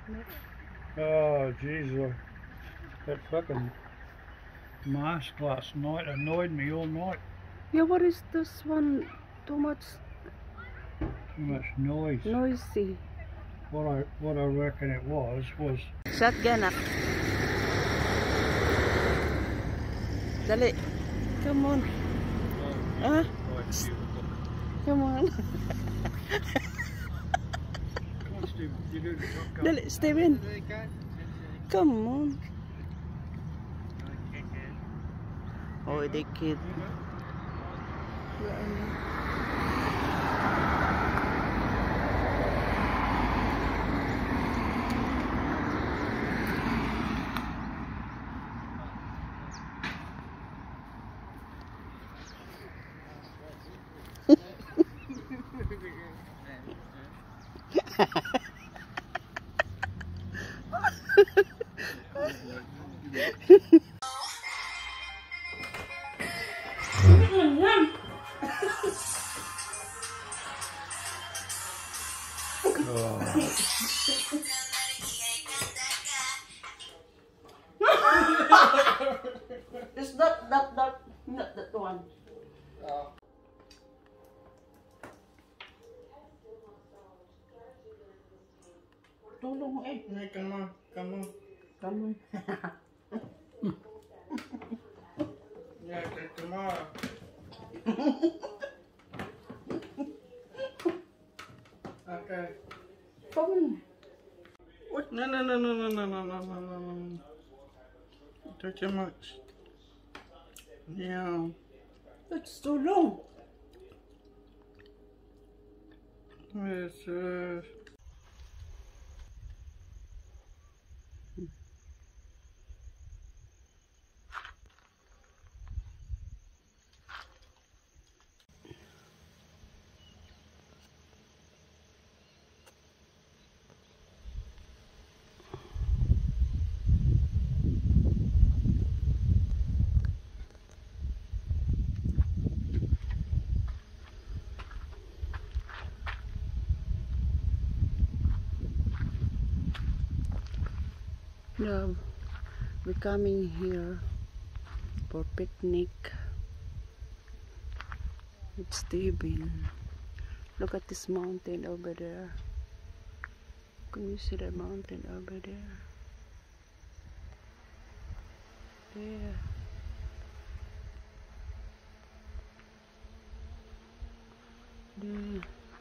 Oh, jeez. That fucking mask last night annoyed me all night. Yeah, what is this one? Too much Noise. noisy. What I reckon it was Shotgun up. Dali. Come on. Huh? Come on. Come on, Stephen. You do the shotgun. Dali, Steven. Come on. Oh, the kid. It's not that one. Tulong eh. Come on. Come on. Yeah, tomorrow. Okay. Come on. What? No. Too much. Yeah. That's too long. Yes, No, we're coming here for picnic. It's Steven. Look at this mountain over there. Can you see that mountain over there? There. There.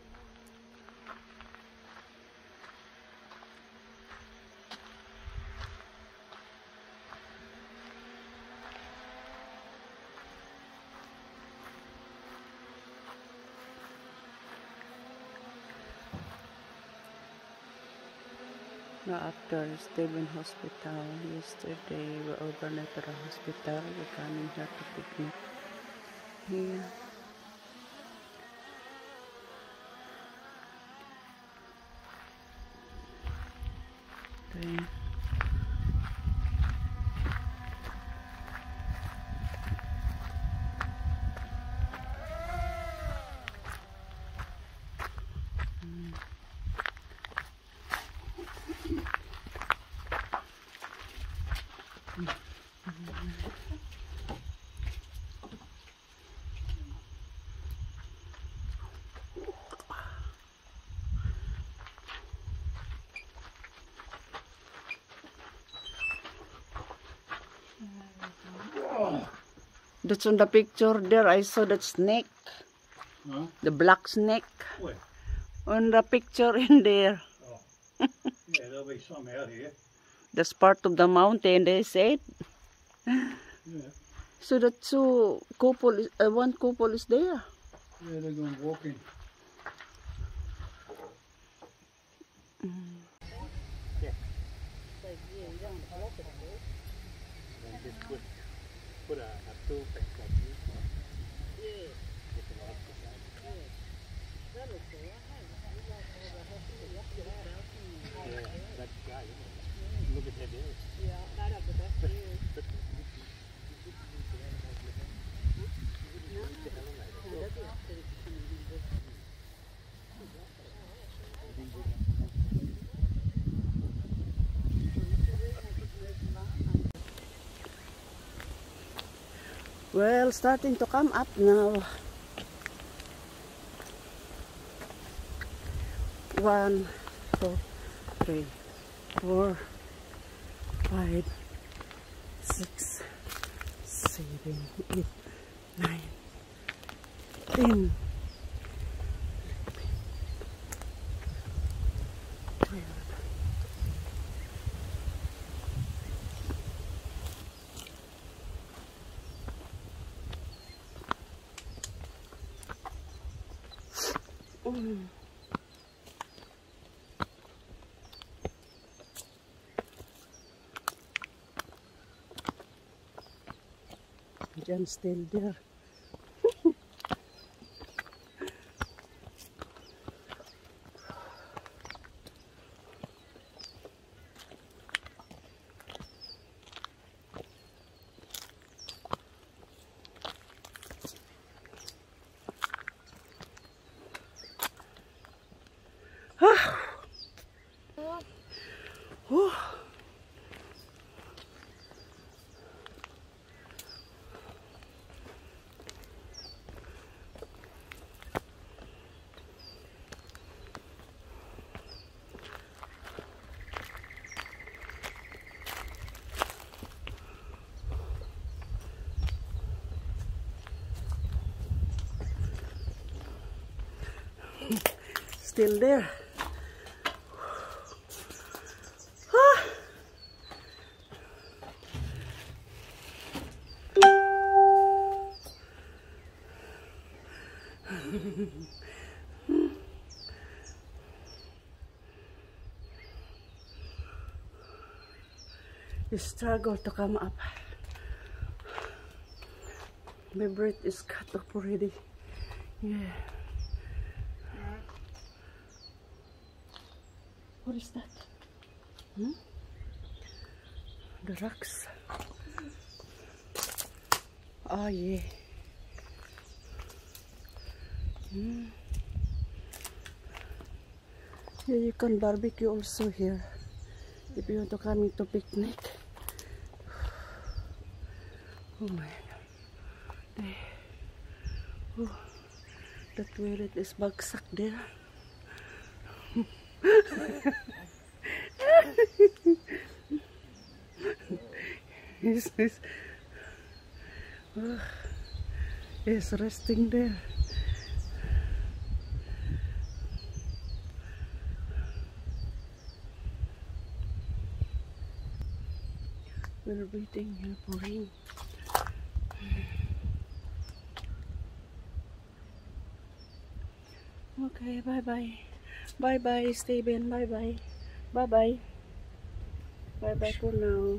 Now after Steven Hospital, yesterday we overnight at the hospital. We're coming here to picnic. Here. Okay. That's on the picture there. I saw that snake. Huh? The black snake. Where? On the picture in there. Oh. Yeah, there'll be some out here. That's part of the mountain, they said. Yeah. So that couple is, one couple is there. Yeah, they're going walking. Yeah. And just put a tool back like this. Yeah. Yeah, that's right. Look at that there. Yeah, that is the best view. Well, starting to come up now. 1, 2, 3, 4, 5, 6, 7, 8, 9, 10, 12. Jan still there. Still there. You struggle to come up. My breath is cut off already. Yeah. What is that? Hmm? The rocks. Oh yeah. Hmm. Yeah, you can barbecue also here if you want to come into picnic. Oh my God. Oh, the toilet is bagsak there. He's resting there. We're waiting here for him. Okay, bye-bye. Bye-bye, Steven. Bye-bye. Bye-bye. Bye-bye for now.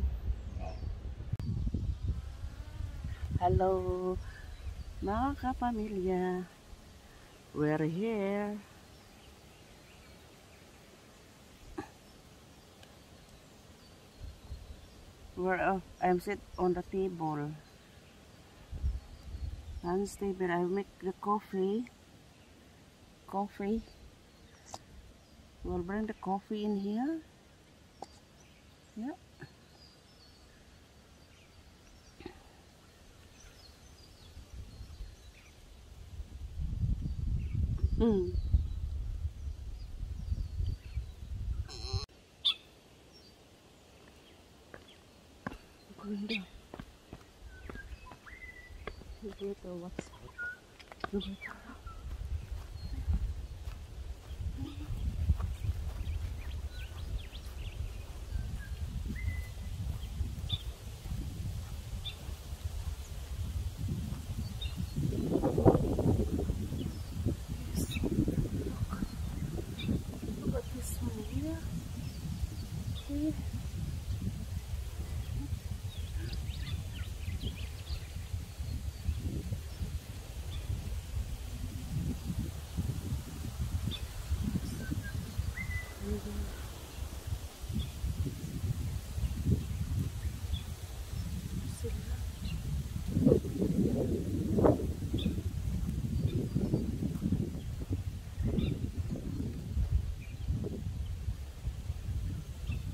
Hello, mga kapamilya. We're here. I'm sit on the table. And Steven, I make the coffee. We'll bring the coffee in here. Yeah. Mm. Going down. You go to what side? You go to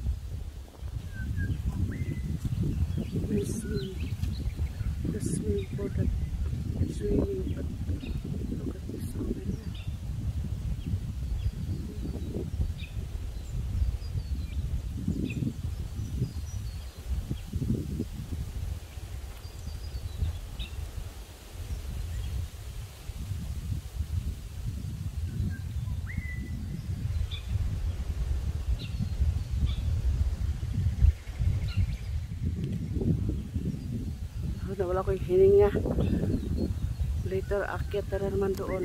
the swing. before that it's raining, but look at this over here. Nawala ko yung hininga. Later, akyat na naman doon.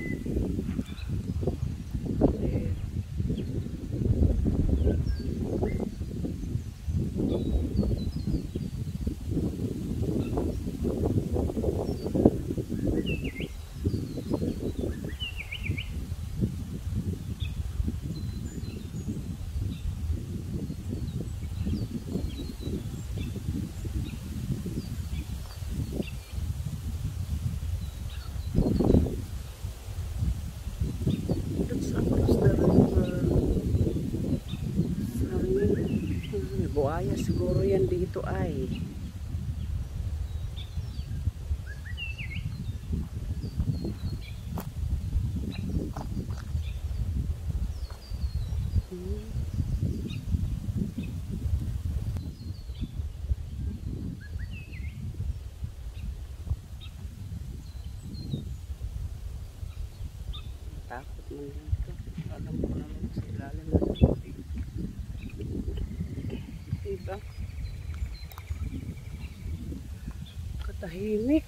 Buaya siguro yan dito ay. Takot man dito. Alam ko naman sa ilalim na tubig. Diba? Katahimik.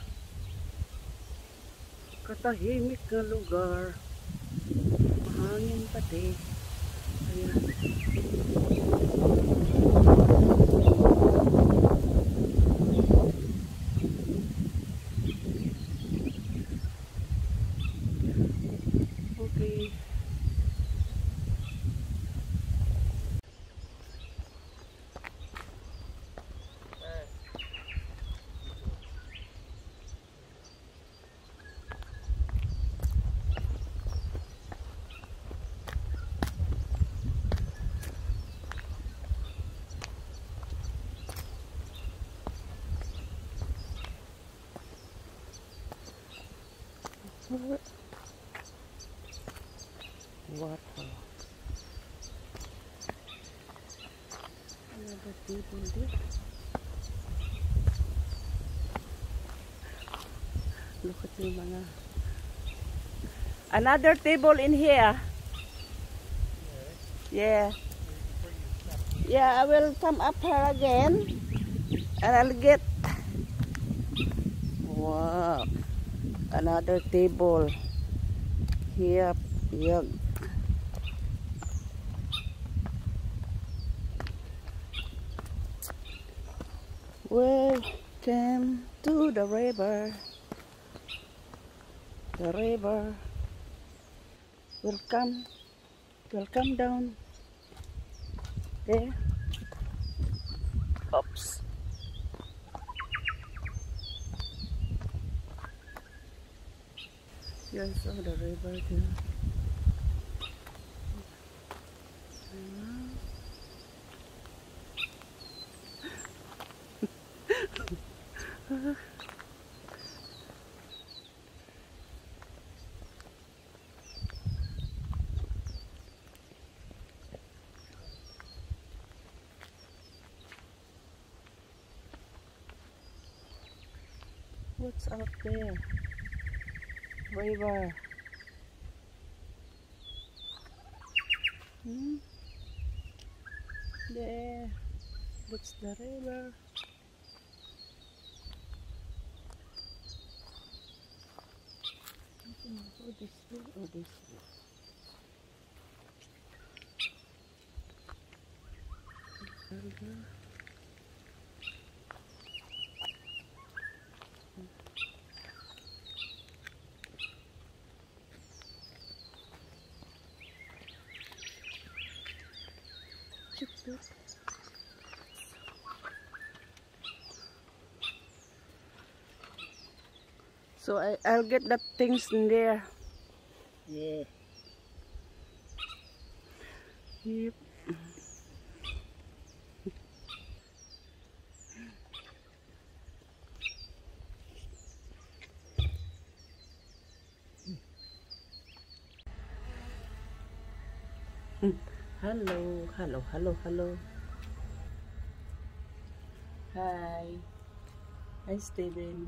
Katahimik na lugar. Mahangin pati. Ayan. Okay. Water. Another table there. Look at the mga. Another table in here. Yeah. Yeah, I will come up here again and I'll get. Wow. Another table here. Yeah. Welcome to the river. The river. Welcome. Welcome down. There. Oops. Yes, oh, the river too. What's out there? River. There. That's the river. Go this way or this way? River. So I'll get the things in there. Yeah. Yep. Hello, hello, hello, hello. Hi. Hi, Steven.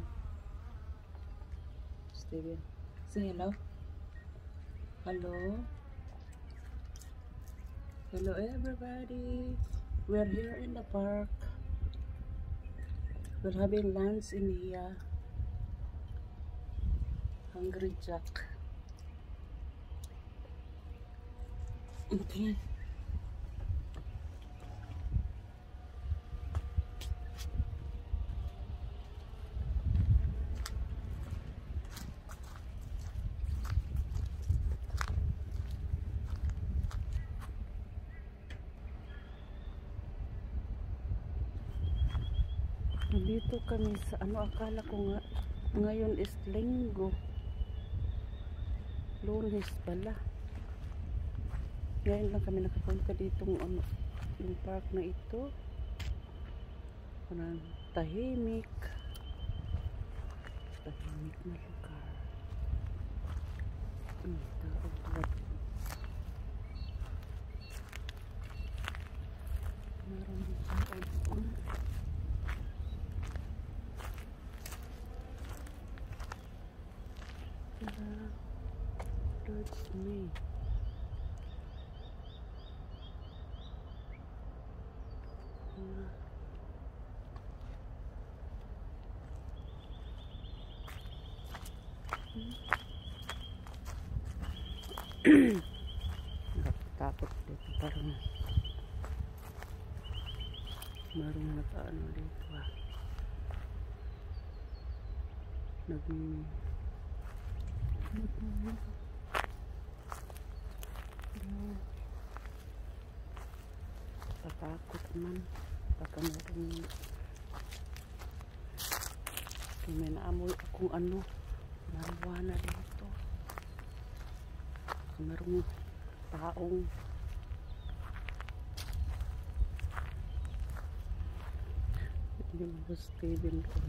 Steven, say hello. Hello. Hello, everybody. We're here in the park. We're having lunch in here. Hungry Jack. Okay. Nandito kami sa akala ko nga ngayon is linggo. Lunes pala. Ngayon lang kami nakapunta dito yung park na ito. Parang tahimik. Tahimik na lugar. Tawag. Meron din tao doon. That's me. Takot dito, parang marong nag-ano dito tatakot man baka marong may naamoy akong marijuana dito, marong taong hindi mo ba Steven doon.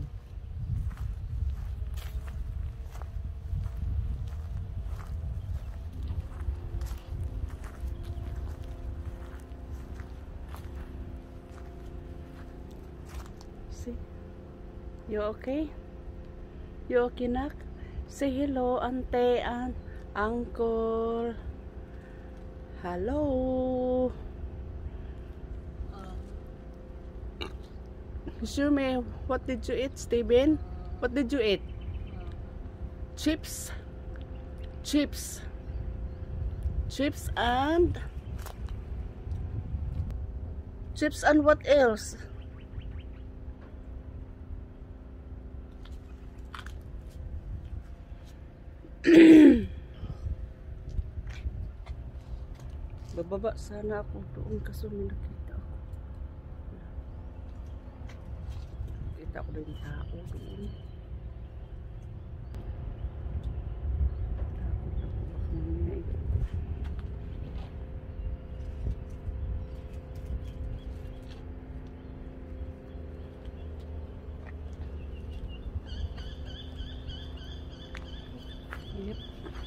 See? You okay? You okay, Nak? Say hello, Auntie and Uncle. Hello. Show me, what did you eat, Steven? What did you eat? Chips. Chips. Chips and what else? Bababa sana ako doon kaso may nakita ako. Nakita ko din tao doon. Takot ako baka mamaya yep.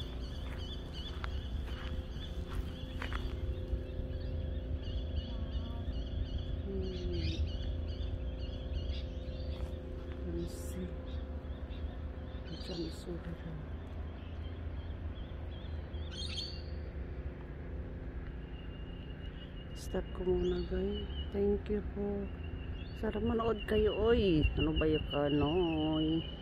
Stop ko muna guys. Thank you po. Sana manood kayo oy. Ano ba yung kanoy?